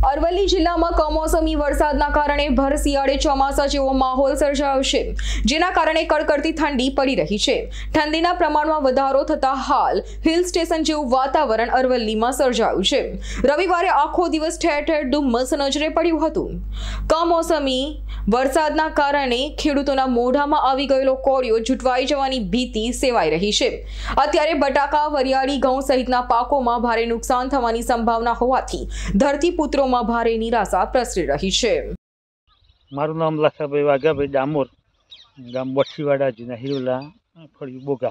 અરવલ્લી જિલ્લામાં કમોસમી વરસાદના કારણે ભર શિયાળે ચોમાસા જેવો માહોલ સર્જાયો છે, જેના કારણે કડકડતી ઠંડી પડી રહી છે। ઠંડીના પ્રમાણમાં વધારો થતા હાલ હિલ સ્ટેશન જેવું વાતાવરણ અરવલ્લીમાં સર્જાયું છે। રવિવારે આખો દિવસ ઠેર ઠેર ધુમ્મસ નજરે પડ્યું હતું। કમોસમી વરસાદના કારણે ખેડૂતોના મોઢામાં આવી ગયેલો કોળિયો જૂટવાઈ જવાની ભીતિ સેવાઈ રહી છે। અત્યારે બટાકા, વરિયાળી, ઘઉં સહિતના પાકોમાં ભારે નુકસાન થવાની સંભાવના હોવાથી ધરતીપુત્રો भारे निराशा प्रसरी रही है। मारू नाम लखाभाई वाघाभाई डामोर, गाम बठीवाड़ा जुना हिरोला फड़ी बोगा।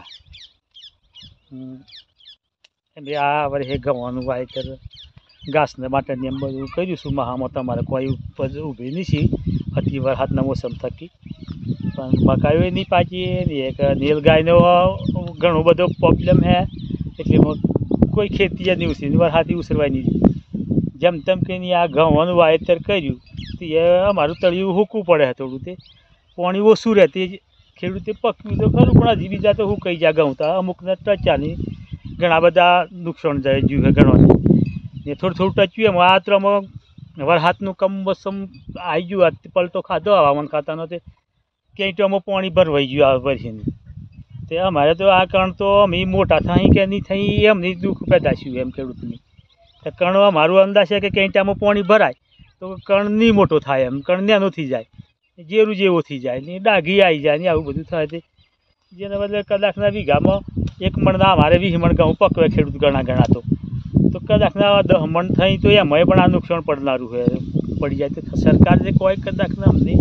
आ वर्षे घऊनु वावेतर घासने माटेनी एम बधुं कर्युं छुं। महामां तमारे कोई उपज ऊभी नहीं अति वरसादना मोसम थकी, पण मकाईओ नहीं पाकी। एक नीलगायनो घणो बधो प्रॉब्लम है, एटले कोई खेती नहीं उछरी, वरसादी उसरवाय नहीं। जम तम के आ घऊनु वावेतर कर्युं तो अमारुं तळियुं हूकवुं पड़े है। थोड़ुं ते पाणी ओछुं रहे, खेडूते पक्व्युं तो खरुं, पण हजी बीजा तो हुकाई ज्या घऊं तो अमुकने टच्यानी घणा बधा नुकसान ज्युं है घणो ने थोड़ुं थोड़ुं टच्युं। एम आ त्रमा वरसादनुं कमोसम आई गयुं, पलटो खाधो हवामान खातानो ते क्यांय टोमो पाणी भरवाई गयुं आ वर्षेनुं। ते अमारे तो आ कारण तो अमे मोटा थई के नहीं थई एमनी दुख पैदा थयुं एम खेडूतने। कण मारू अंदाज है कि कई टाइम पानी भराय तो कण नहीं मोटो थाय, एम कण नानो थी जाए, जेरू जेवो थी जाए ने डाघी आई जाए ने आवुं बधुं थाय। जेने बदले कदाचना वीघामां 1 मणना अमारे 20 मण घऊं पकवे खेडूत घणा घणा तो कदाचना 10 मण थई तो एमांय पण आ नुकसान पड़नारुं पड़ी जाए। तो सरकार ने कोई कदाचना अमने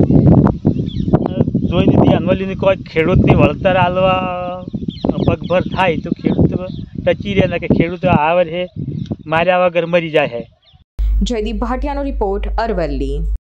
जोईने ध्यानमां लईने कोई खेडूतनी वळतर आलवा पगभर थाय तो खेडूत टची रहे कि खेडूत आ वर्षे मार्या वगर मरी जाए है। जयदीप भाटियानो रिपोर्ट, अरवल्ली।